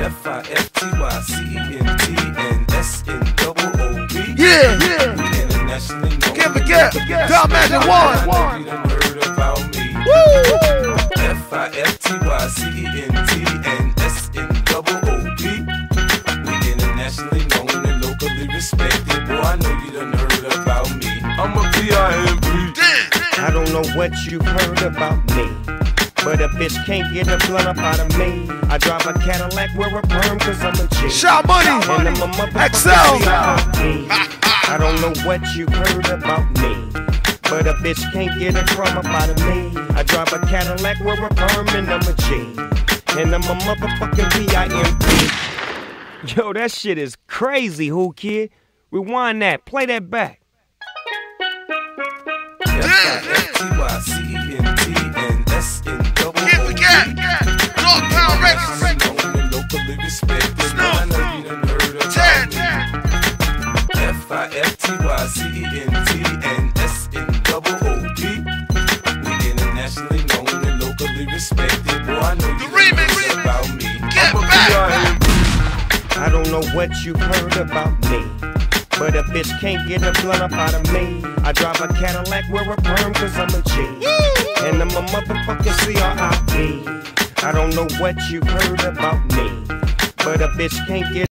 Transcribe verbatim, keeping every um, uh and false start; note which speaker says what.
Speaker 1: F I F T Y C E N T and S N O O B.
Speaker 2: Yeah, yeah.
Speaker 1: Internationally known.
Speaker 2: Can't forget, Don Magic One.
Speaker 1: You done heard about me.
Speaker 2: Woo!
Speaker 1: F I F T Y C E N T and S N O O B. We internationally known and locally respected. Boy, I know you done heard about me. I'm a P I M P.
Speaker 3: I don't know what you've heard about me, but a bitch can't get a blunt up out of me. I drive a Cadillac, wear a perm cause I'm a G.
Speaker 2: Shot Money,
Speaker 3: and I'm a motherfucker.
Speaker 2: X L.
Speaker 3: I don't know what you heard about me, but a bitch can't get a crumb up out of me. I drive a Cadillac, wear a perm, and I'm a G. And I'm a motherfucking P I M P. Yo, that shit is crazy, who kid? Rewind that, play that back.
Speaker 1: F I F T Y C E N T and S N O O B.
Speaker 2: Can't forget, North Pound Records.
Speaker 1: Known and locally respected. I know you done heard about me. F I F T Y C E N T and S N O O B. We internationally known and locally respected. Boy, I know you done heard about me.
Speaker 2: Get
Speaker 1: I'm a
Speaker 2: back.
Speaker 1: P I M P.
Speaker 3: I don't know what you've heard about me, but a bitch can't get a blunt up out of me. I drive a Cadillac, wear a perm cause I'm a G. And I'm a motherfucking C R I P. I don't know what you've heard about me, but a bitch can't get